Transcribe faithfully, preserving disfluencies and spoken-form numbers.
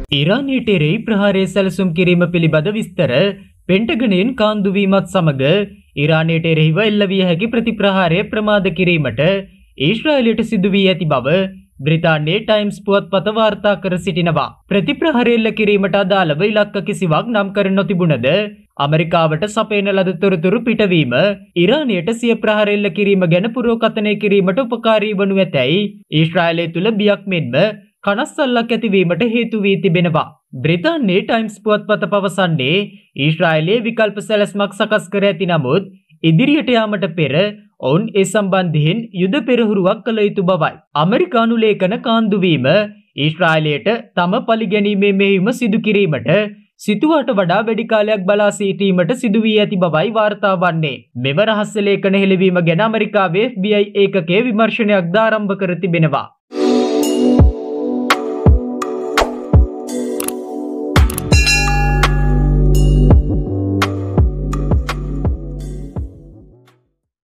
ඉරානයට එරෙහි ප්‍රහාරය සැලසුම් කිරීම පිළිබඳ විස්තර පෙන්ටගනයෙන් කාන්දු වීමත් සමග ඉරානයට එරෙහිව එල්ල විය හැකි ප්‍රතිප්‍රහාරය ප්‍රමාද කිරීමට ඊශ්‍රායලයට සිදු වී ඇති බව බ්‍රිතාන්‍යයේ ටයිම්ස් පුවත්පත වාර්තා කර සිටිනවා. ප්‍රතිප්‍රහාරය එල්ල කිරීමට අදාළව ඉලක්ක කිසිවක් නම් කර නොතිබුණද ඇමරිකාවට සපයන ලද තොරතුරු පිටවීම ඉරානයට සිය ප්‍රහාර එල්ල කිරීම ගැන පුරෝකථනය කිරීමට උපකාරී වනු ඇතැයි ඊශ්‍රායලය තුළ බියක් මෙන්ම කනස්සල්ලක් ඇතිවීමට හේතු වී තිබෙනවා. බ්‍රිතාන්‍යයේ ටයිම්ස් පුවත්පත පවසන්නේ ඊශ්‍රායලයේ විකල්ප සැලැස්මක් සකස් කර ඇති නමුත් ඉදිරියට යාමට පෙර ඔවුන් ඒ සම්බන්ධයෙන් යුද පෙරහුරුවක් කළ යුතු බවයි. අමරිකානු ලේඛන කාන්දු වීම ඊශ්‍රායලයට තම පලිගැනීමේ මෙහෙයුම සිදු කිරීමට සිතුවට වඩා වැඩි කාලයක් බලා සිටීමට සිදු වී ඇති බවයි වාර්තා වන්නේ. මෙම රහස්‍ය ලේඛන හෙළවීම ගැන ඇමරිකාවේ එෆ් බී අයි ඒකකයේ විමර්ශනයක්ද ආරම්භ කර තිබෙනවා.